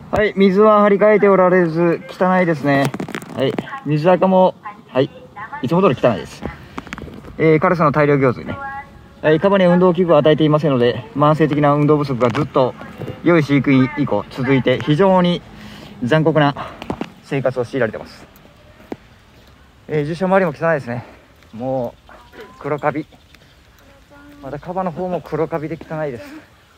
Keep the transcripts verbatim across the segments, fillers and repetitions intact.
はい、水は張り替えておられず、汚いですね。はい、水垢も、はい、いつも通り汚いです。えー、カラスの大量行水ね。はい、カバには運動器具を与えていませんので、慢性的な運動不足がずっと良い飼育員以降続いて、非常に残酷な生活を強いられています。えー、樹種周りも汚いですね。もう黒カビ。またカバの方も黒カビで汚いです。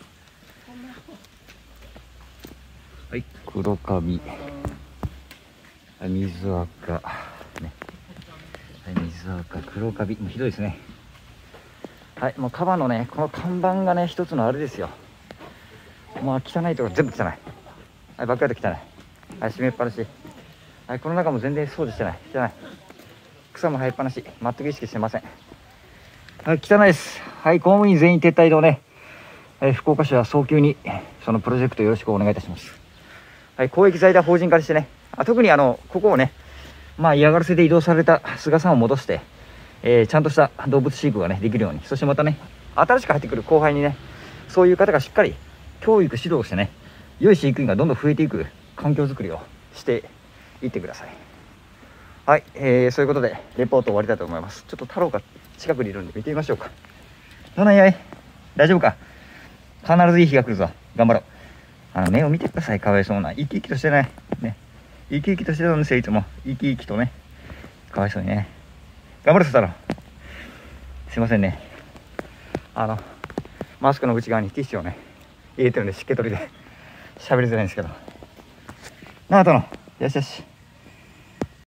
はい、黒カビ。はい、水垢。ね。はい、水垢、黒カビ。もうひどいですね。はい、もうカバのね、この看板がね、一つのあれですよ。もう汚いところ全部汚い。はい、バックヤード汚い。はい、閉めっぱなし。はい、この中も全然掃除してない。汚い。草も生えっぱなし。全く意識してません。はい、汚いです。はい、公務員全員撤退とね、えー、福岡市は早急にそのプロジェクトよろしくお願いいたします。はい、公益財団法人化してね、あ特にあのここをね、まあ嫌がらせで移動された菅さんを戻して、えー、ちゃんとした動物飼育がねできるように、そしてまたね新しく入ってくる後輩にね、そういう方がしっかり教育指導してね、良い飼育員がどんどん増えていく環境づくりをしていってください。はい、えー、そういうことでレポート終わりたいと思います。ちょっと太郎が近くにいるんで見てみましょうか。どうなんやい、大丈夫か。必ずいい日が来るぞ、頑張ろう。あの目を見てください、かわいそうな。生き生きとしてないね、生き生きとしてたんですよ、いつも生き生きとね。かわいそうにね。頑張る太郎。すいませんね、あのマスクの内側にティッシュをね入れてるんで湿気取りで喋りづらいんですけど。なあとのよしよし。